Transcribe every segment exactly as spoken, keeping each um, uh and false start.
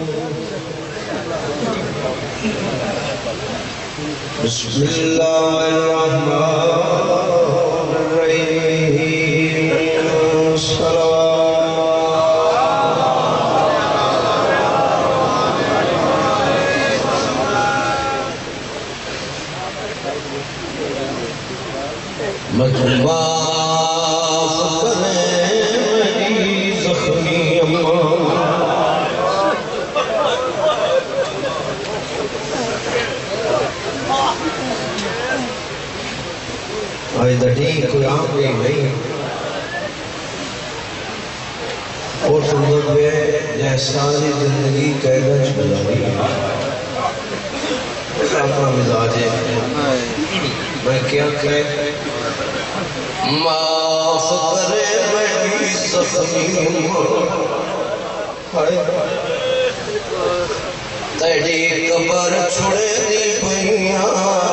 بسم اللہ الرحمن الرحیم مطلبہ آئی دڑی کوئی عام بھی نہیں اور سندر پہ جائے ساری زندگی قیدہ چھلاری اپنا مزاج ہے میں کیا کہے معاف کرے میری زخمی تیڑی قبر چھوڑے دی پہیاں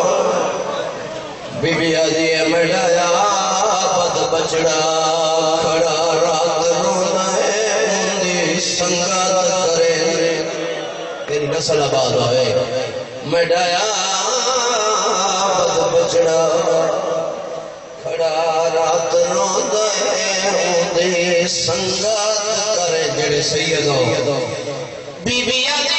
بی بی آجی مڑایا بد بچڑا کھڑا رات رونا ہے دی سنگات کرے تیری نسل آباد ہوئے مڑایا بد بچڑا کھڑا رات رونا ہے دی سنگات کرے جڑے سیدوں بی بی آجی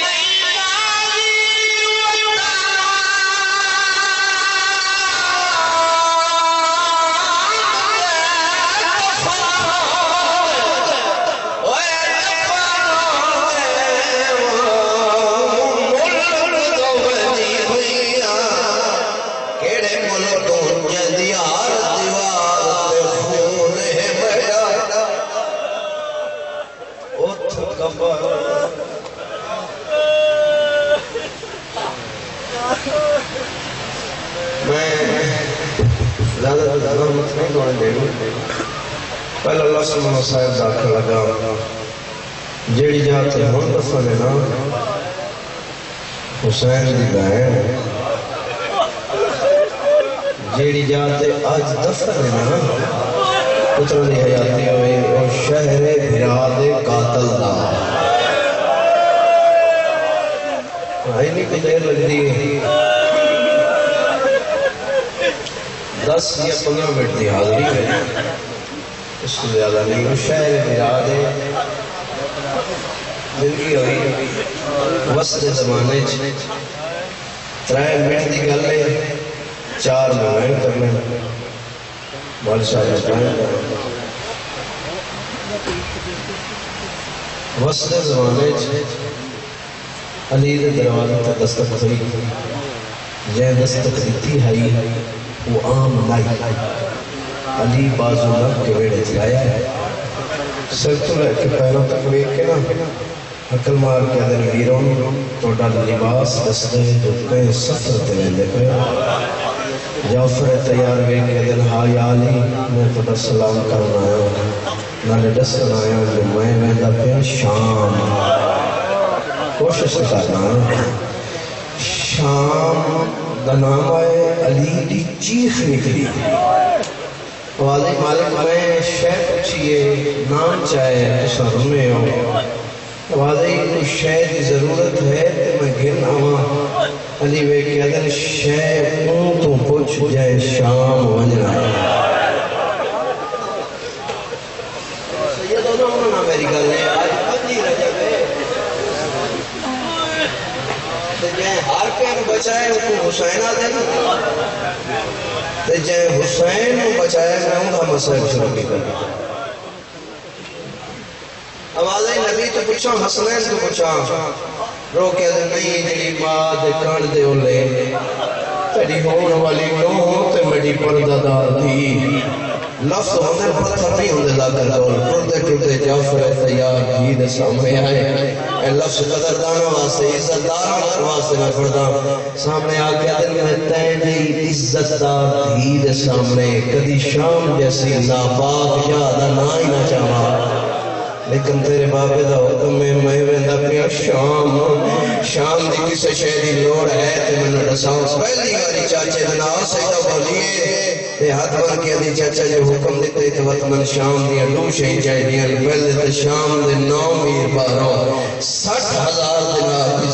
پہلے اللہ سبحانہ صاحب داخل لگا جیڑی جاتے ہون دفن ہے نا حسین دی بہن جیڑی جاتے آج دفن ہے نا پتر دی حیاتی ہوئی اور شہر بھراد قاتل دا آئی نہیں کو دیر لگ دی دس یا پندرہ منٹ دی حاضری ہے اس کو زیادہ نہیں وہ شہر بھراد زندگی ہوئی وسط زمانے ترائے منٹ دی گل ہے چار مومین کرنے بادشاہ اسلام وسط زمانے علی دے دروازے تے دستک ہوئی یہ دستک دیتی ہے وہ عام لائی علی بازو لگ کے ویڑے چلایا ہے سر تو لے کے پہلوں تک ویک کے نا حکل مار کے دن ویرون توڑا لباس دستے جو کہیں سفر تلے پہ جعفر تیار ویک کے دن ہائی آلی میں توڑا سلام کرنا آیا نالے ڈسن آیا جو میں میں دا پہ شام کوشش کرنا شام دا نام آئے علی دی چیخ نکلی واضح مالک میں شہ پچھئے نام چاہے اسا رمے ہو واضح کوئی شہ دی ضرورت ہے تو میں گھن آواں علی وے کہ اگر شہ اون تو پچھ جائے شام ونجنا سیدوں نے انہوں نے میری گل ہے آج پنجی رجب ہے جائے ہار پین بچائے وہ حسین آدھے تے جائے حسین کو بچائے میں ہوں گا مسئلہ شروع کی کرنا آوازیں نبی تو پوچھا حسنین تو پوچھا رو کے دے نہیں جڑی بات کان دے ہو لے تیری ہون والی نو تے میری پردہ دار دی لفظ ہوندے پتھر نہیں ہوندے لاغر دول پردے ٹوٹے جعفر تیار جی دے سامنے آئے اے لفظ قدر دانا واسے عزت دارا واسے میں پردہ سامنے آگیا دن میں تیجی عزت دار جی دے سامنے کدی شام جیسی ناپاک یادہ نائی نہ چاہا لیکن تیرے بابے دا حکم میں میں ویندہ پیا شام شام دی کسے شہری لوڑ ہے تے میں نے رساؤں پہلی گاری چاچے دن آؤ سیدہ بولیے تے ہاتھ بن کے دی چاچا جو حکم دیتے تے وقت من شام دیا لو شہی چاہی دیا پہلے تے شام دے نو میر بارو سٹھ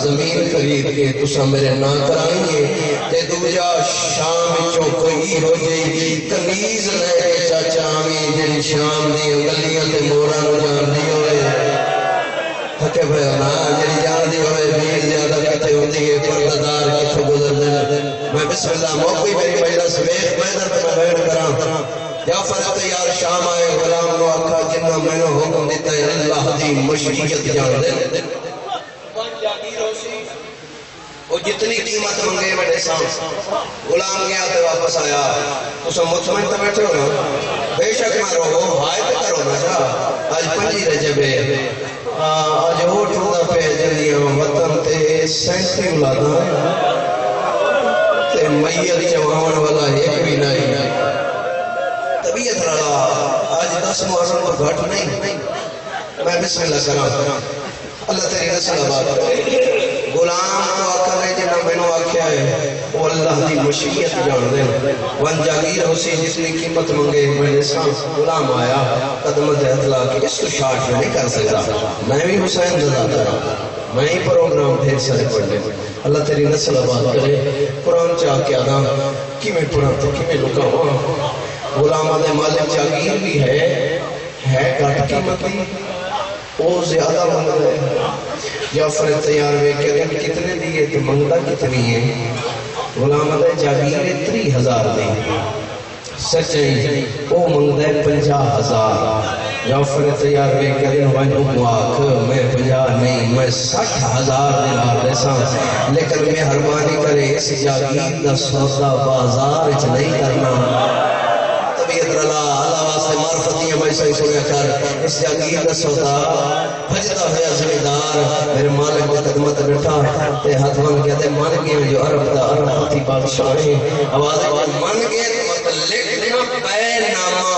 زمین خرید کے تسا میرے نا کرائیں گے تے دوجا شام چو کوئی ہو جائے کمیز لے کے چاچا آمین جنی شام دی گلیاں تے مورا نو جان دی ہوئے تھکے بھائی نا جنی جان دی ہوئے بھیڑ زیادہ کتے ہوتی ہے پرددار کتھو گزر دے میں بسم اللہ موقعی میری مجلس ویخ بیدر تے میں بیڑ کرام جعفر تیار شام آئے غلام نو آکھا جنہ میں نو حکم دیتا ہے اللہ دی مشیت جان دے وہ جتنی قیمت منگے بڑے سام غلام گیا تو واپس آیا تو سب مطمئن تو بیٹھے ہو نا بے شک میں رہو ہائے تو کرو نا جا آج پنجی رجبے آج وہ ٹھوڑا پہ جلیاں وطن تے سینٹی اولادا تے میت جوان والا ایک بھی نہیں طبیعت رہا آج دس محرم کو گھٹ نہیں میں بسم اللہ کرا اللہ تیری نسل آباد کرے غلام کو آکر ہے جنہ میں نو آکھیا ہے وہ اللہ دی مشیت جان دے ون جاگیر حسی جس نے قیمت منگے میرے سام غلام آیا قدمت اطلاع کی اس کو شاٹ میں نہیں کر سکتا میں بھی حسین زدہ کرا میں ہی پروگرام پھر سارے پڑھ لے اللہ تیری نسل آباد کرے قرآن چاہ کے آدھا کی میں پڑھا تو کی میں لکا ہوا غلام آدھے مالک جاگیر بھی ہے ہے گھٹ قیمتی وہ زیادہ منگ رہے جعفر تیار ہوئے کہ رہے کتنے دیئے تو منگتا کتنی ہے غلام علیہ جاگیر تری ہزار دی سچائی وہ منگتا ہے پنجا ہزار جعفر تیار ہوئے کہ رہے وائن اکواک میں پنجا نہیں میں سٹھ ہزار دلار دیسا لیکن میں حرمانی کرے اس جاگیر دا سودا بازار اچھ نہیں کرنا طبیعت رلا اللہ واسطے معرفتیاں میں سے سنیا کر اس جاگیر دا سودا بھجتا ہے زمیدار میرے مالک نے قدمت بیٹھا تے ہاتھ من گیا تے من گیا جو عرب دا عرب تھی بادشاہ آواز آواز من گیا تو مطلق لینا بے نامہ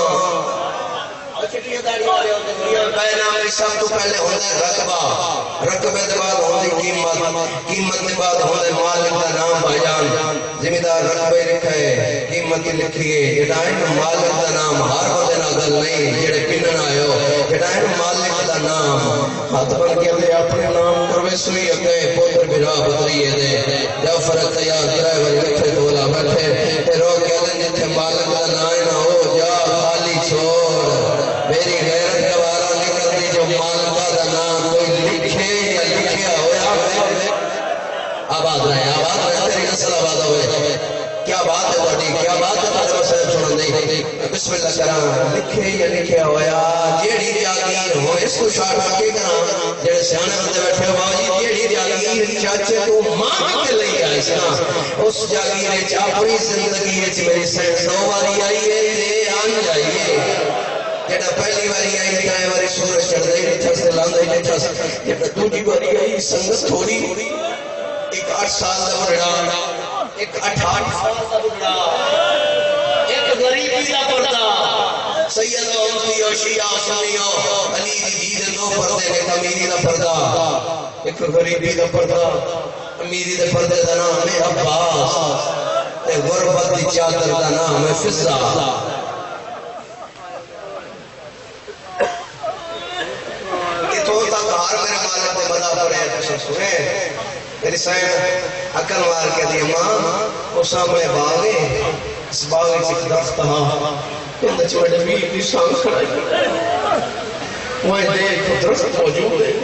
بے نامی سب تو پہلے ہونے رقبہ رقبے دے بعد ہونے قیمت قیمت دے بعد ہونے مالک دا نام بھائیان زمیدار رقبے لکھے قیمت لکھیے جڑائیں مالک دا نام ہر ہونے ناگل نہیں جڑے پنن آئے ہو جڑائیں مالک دا نام ہاتھ بن کے لے اپنے نام کروے سوئی اگئے پوتر برا بدریے دے جعفر تیار کرائے ولی لکھے دولا بیٹھے تے رو کے دن جتے مالک دا نائن ہو جا خالی چھوڑ میری غیرت دوارا نکل دی جو مالکہ دا نام کوئی لکھے یا لکھیا ہویا آباد رہے آباد رہے تیری نسل آباد ہوئے کیا بات ہے بڑی کیا بات ہے تارے مسئلہ سنن دی بسم اللہ کرام لکھے یا لکھیا ہویا جیڑی جاگیر ہو اس کو شاٹ رکھے کرام جیڑے سیانے بندے بیٹھے ہو باوجی جیڑی جاگیر چاچے تو ماں کے لئے آئے سنا اس جاگیر چاپری زندگی ہے میری سینس دو باری آئی ہے تے آن جائیے جیڑا پہلی باری آئی تائے باری سورج چڑھ دائی نہیں تھا سے لاندائی نہیں تھا سے جیڑا دوجی باری آئی سنگت تھوڑی ایک آٹھ سال دا بڑھا ایک اٹھاٹھ سال دا بڑھا ایک غریبی دا پردہ سید و امتی و شیعہ سنیو علی دی جید دو پردے نے امیری دا پردہ ایک غریبی دا پردہ امیری دا پردے دا نام ہے عباس تے غربت دی چادر دا نام ہے فضا کہ تو تک ہر میرے مالک دے مدہ پڑے ہیں سنے میری سائن عقل مار کے دیئے ماں وہ سامنے باغے اس باغے سے درخت تہا اندر چوڑے بھی بھی سانگ کھڑائی وہاں دیکھ درخت موجود ہے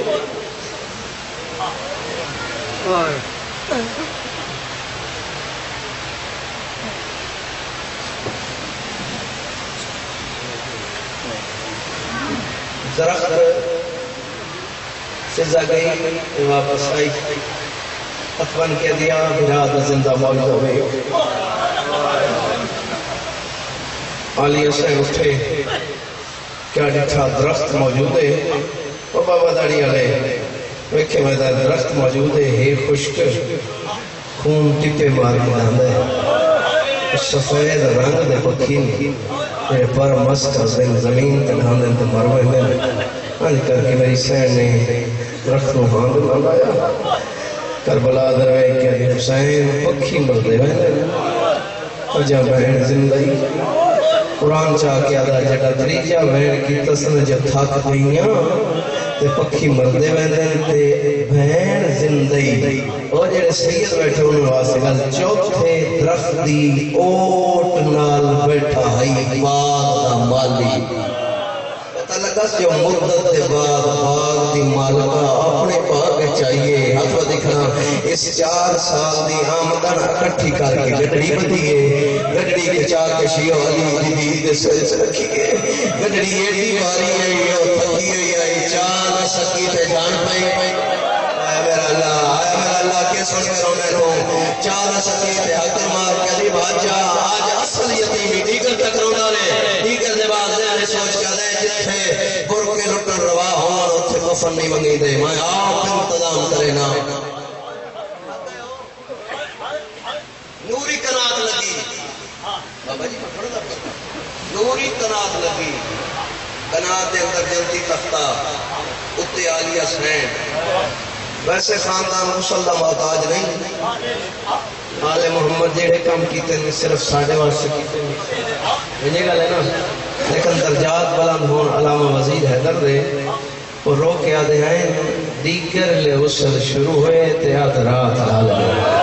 درخت فضا گئی واپس آئی اتفن کے دیا براد زندہ موجود ہوئے آلیہ سے اٹھے کیا ڈٹھا درخت موجود ہے وہ بابا داڑی علیہ ویکھے میدہ درخت موجود ہے ہے خشک خون ٹپے مار کے داندے سفید رنگ دے پکھین میرے پر مسکر زمین تنہاندے تے مروے دے آج کر کے میری سین نے درخت نو ہاند لگایا کربلا دروے کہ علی حسین پکھی مردے وے اجا بہن زندگی قرآن چاہ کے آدھا جڑا دریجہ بہن کی تسن جو تھاک دیاں تے پکھی مردے وے تے بہن زندگی دئی اور جڑے سید بیٹھے انہوں واسطے گل چوتھے درخت دی اوٹ نال بیٹھا ہے باغ دا مالی پتہ لگا جو مدت دے بعد باغ دی مالکہ اپنے باغ چاہیے ہاتھ دکھنا اس چار سال دی آمدن اکٹھی کر کے گڈڑی بندی ہے گڈڑی کے چار کے شیعہ علی دی دے سلس رکھی ہے گڈڑی ایڈی باری ہے یہ تھکی ہوئی ہے چار سکی پہ جان پائی آیا میرا اللہ آیا میرا اللہ کے سن کر ہونے رو چار سکی پہ حکر مار کے علی بادشاہ آج اصل یتیمی دیگر تک رونا لے دیگر دے بعد نے سوچ کر دے جتھے گر کے لٹن روا ہوں اتھے کفن نہیں منگی دے میں آپ انتظام کرے نا نوری کنات لگی بابا جی پڑھ دا نوری کنات لگی کنات دے اندر جلتی تختہ اتے آلیہ سین ویسے خاندان مسلح محتاج نہیں آل محمد جیڑے کام کیتے ہیں صرف ساڑھے واسطے کیتے ہیں یہ گل ہے نا لیکن درجات بلند ہون علامہ وزیر حیدر دے اور رو کے آدھے ہیں دیگر لے اسل شروع ہوئے تیاد رات حال ہے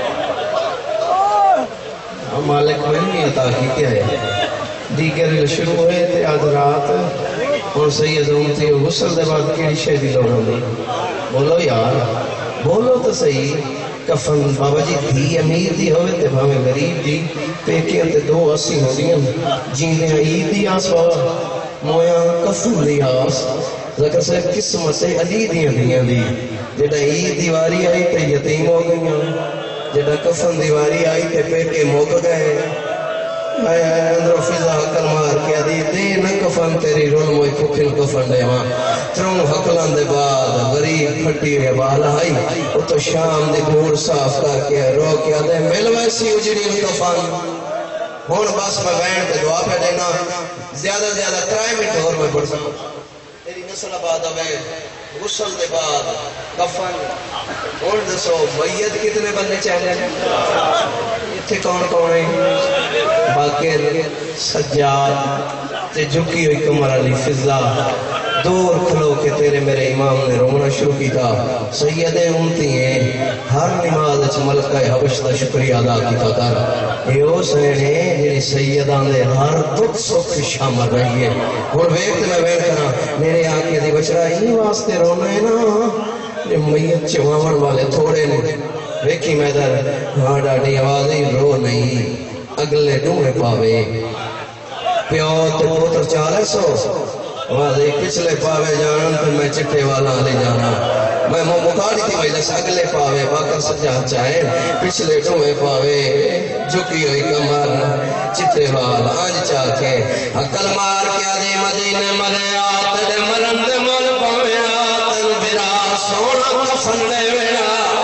مالک میں نہیں عطا کی کیا ہے دیگر لے شروع ہوئے تیاد رات اور سید امتی و غسل دے بعد کیڑی شہدی لوگوں نے بولو یار بولو تو صحیح کفن بابا جی دھی امیر دی ہوئے تے بھاویں غریب دی پیکے تے دو اسی ہو دیا جیندے عید دی آس بابا مویا کفن دی آس ذکر سے قسمت سے علی دیاں دیاں دی جڑا عید دیواری آئی تے یتیم ہو گئیاں جڑا کفن دیواری آئی تے پیکے موک گئے آئے آئے اندر فضا حقل مار کیا دی دے نہ کفن تیری رول موئی کھکل کفن دے ماں تروں حقلان دے بعد غریب پھٹی رہے بالا آئی وہ تو شام دے گھور صاف کر کے رو کیا دے مل ویسی اجڑی کفن ہون بس میں بین پہ دعا پہ دینا زیادہ زیادہ ترائی منٹ اور میں پڑھتا ہوں تیری نسل آباد آبے غسل دے بعد کفن اور دسو میت کتنے بندے چاہتے ہیں اتھے کون کون ہیں باقر سجاد تے جھکی ہوئی کمر علی فضا دور کھلو کے تیرے میرے امام نے رونا شروع کی تھا سید امتی ہیں ہر نماز اچھ ملکہ حبش دا شکریہ ادا کی تھا کر یہ او سینے جنہی سیدان دے ہر دکھ سکھ شامل رہی ہے اور ویکت میں بیٹھ کرنا میرے آنکھیں دی بچ رہا ہی واسطے رونا ہے نا یہ میت چواون والے تھوڑے نے ویکی میں در ہاں ڈاڑی آوازیں رو نہیں اگلے ڈوڑے پاوے پیو تو پوتر چالے سو واضح پچھلے پاوے جانن پھر میں چٹے والا لے جانا میں مو مکاڑی تھی مجلس اگلے پاوے باکر سجاد چاہے پچھلے ڈوئے پاوے جھکی ہوئی کمر چٹے والا آج چاہ کے عقل مار کیا دے مدینے ملے آت دے ملن دے مل پاوے آت برا سونا کفن دے ویڑا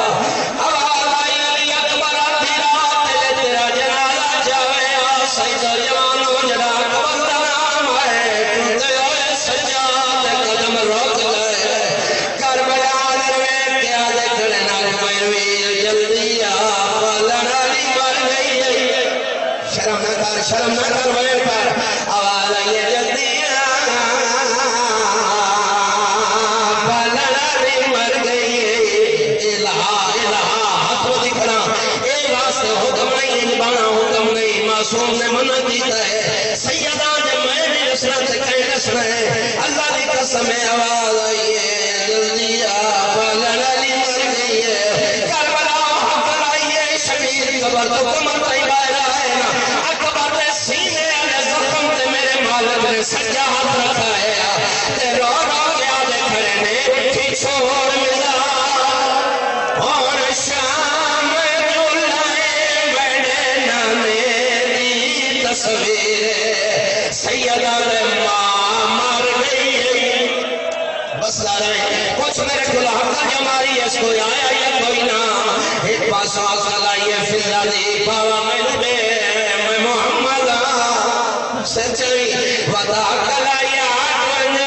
شرم نہ کر بھائی پر آواز آئیے جلدی بلناری مر گئی الہا الہا ہاتھوں دکھنا اے واسطے حکم نہیں بانا حکم نہیں معصوم نے منع دیتا ہے سیدان جب میں بھی رسنا سے کھڑے رسنا ہے اللہ دی قسم ہے آواز آئیے جلدی بلناری مر گئی ہے کربلا حق آئیے شمیر قبر تو کمر تائی باہر آئے نا سینے والے زخم تے میرے مالک نے سجا ہاتھ رکھا ہے تے رو رو گیا دے کھڑے نے اٹھی چھوڑ ملا اور شام جلائے بڑے نانے دی تصویر سیدہ دے ماں مر گئی بس لارے کچھ میرے گلہ کا جماری ہے اس کو آیا یا کوئی نہ ایک پاس آقا لائیے فضا دی پاوا میں دے سچوی ودا کلایا کنیا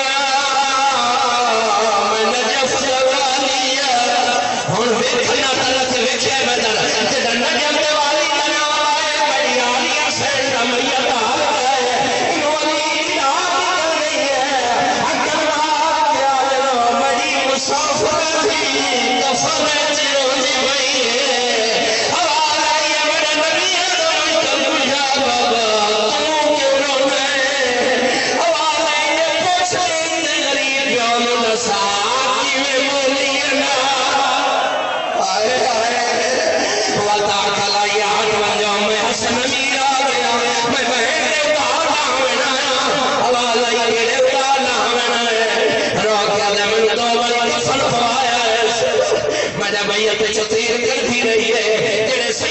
میں نجف لگالیا ہون ویکھنا تلت ویکھے میں در جدہ نجم والی ننوائے بڑی آلیا سینڈا میت آل گئے انوانی آل گئی ہے اکرنا کیا جنو بڑی مسافر تھی کفر جی میت چتیر دل تھی رہی ہے جڑے